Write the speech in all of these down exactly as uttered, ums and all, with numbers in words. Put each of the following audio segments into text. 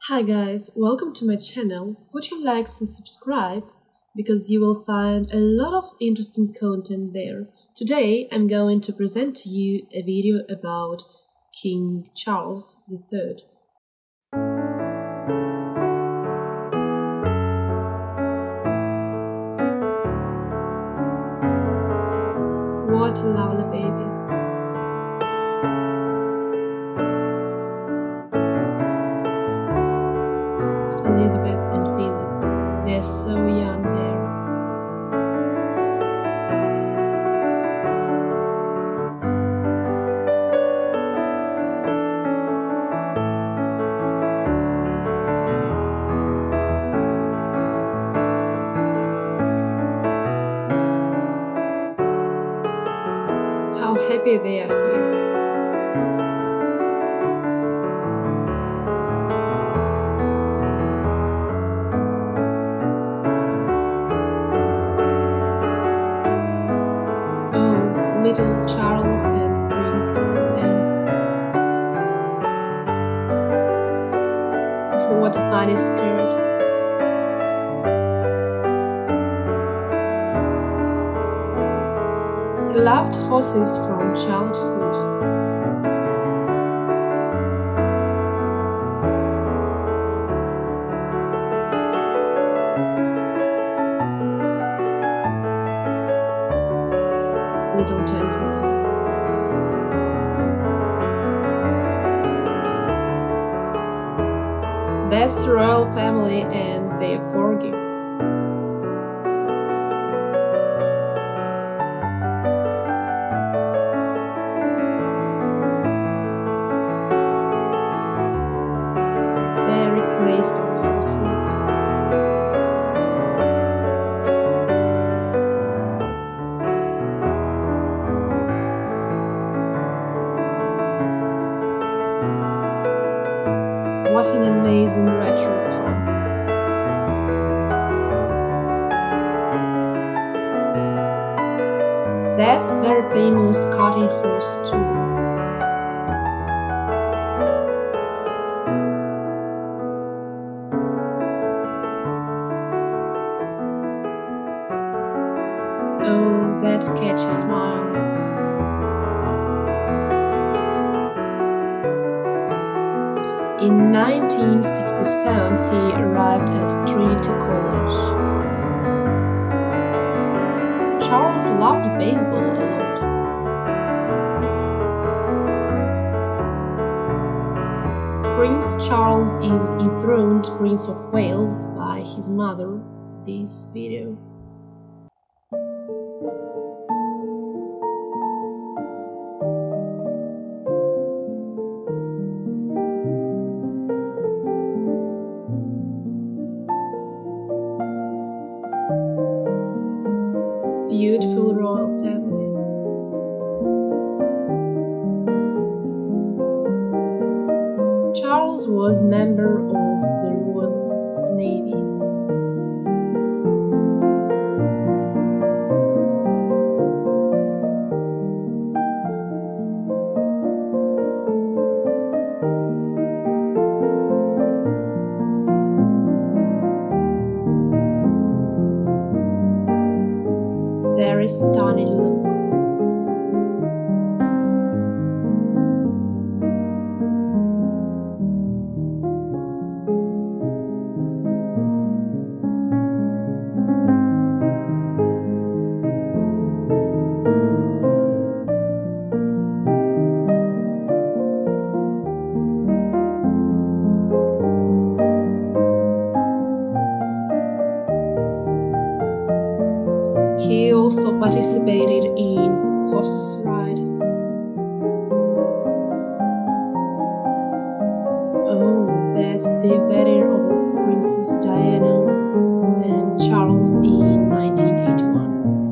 Hi guys, welcome to my channel. Put your likes and subscribe because you will find a lot of interesting content there. Today I'm going to present to you a video about King Charles the third. What a lovely baby. Elizabeth and Philip, they're so young there. How happy they are here. Little Charles and Prince Anne. What a funny skirt. He loved horses from childhood. Little gentleman. That's the royal family and their corgi. Very graceful horses. What an amazing retro car. That's very famous cutting horse too. Oh, that catchy smile. In nineteen sixty-seven, he arrived at Trinity College. Charles loved baseball a lot. Prince Charles is enthroned Prince of Wales by his mother. This video. Beautiful royal family. Charles was member of the Royal Navy. Very stunning look. He also participated in horse riding. Oh, that's the wedding of Princess Diana and Charles in nineteen eighty-one.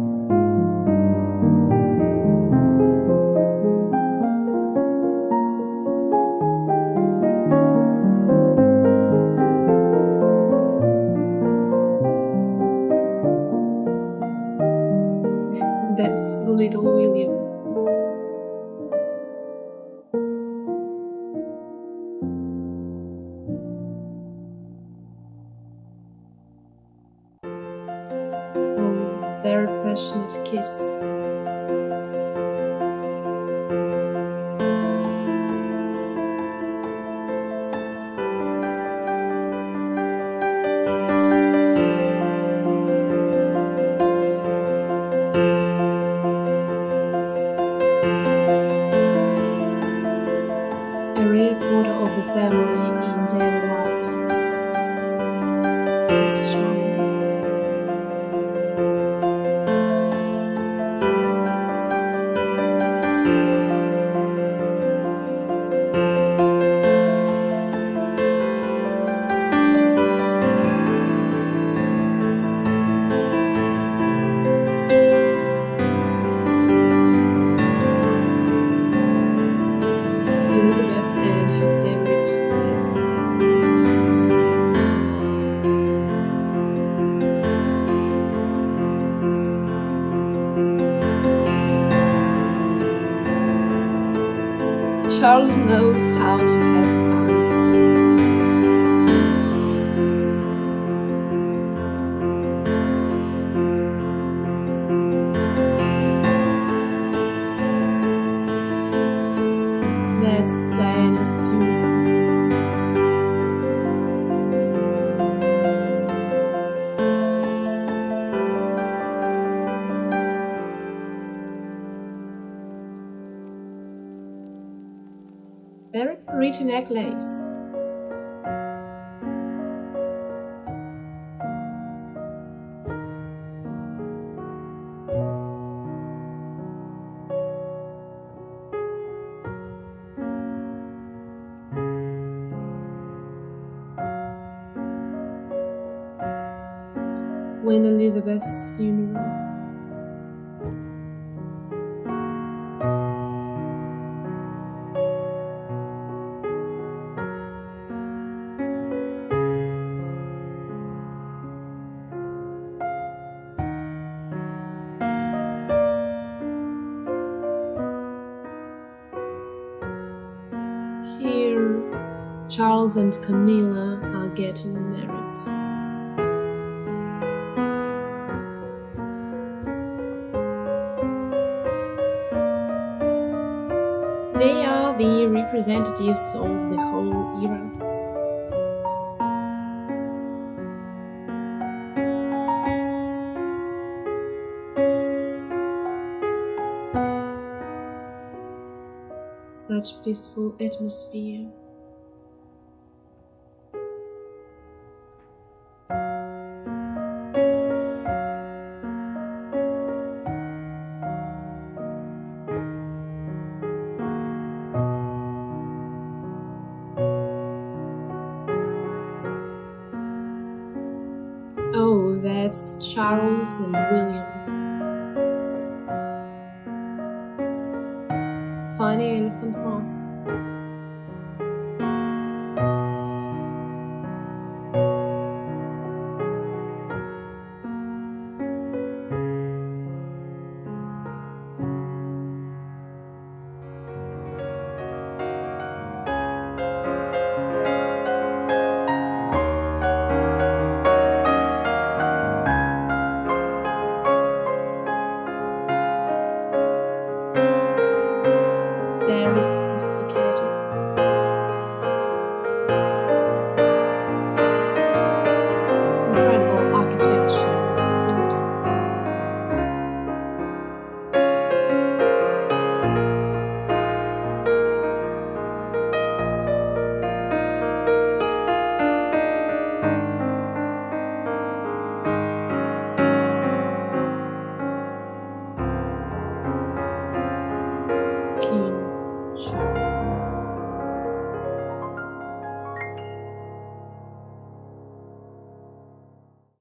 That's little William. passionate kiss. A rare photo of the family in daily life. It's charming. Elizabeth and her favorite pets. Charles knows how to have fun. That's Diana's funeral. Very pretty necklace. Queen Elizabeth's funeral. Here, Charles and Camilla are getting married. They are the representatives of the whole era. Such peaceful atmosphere. Oh, that's Charles and William. Funny elephant mask.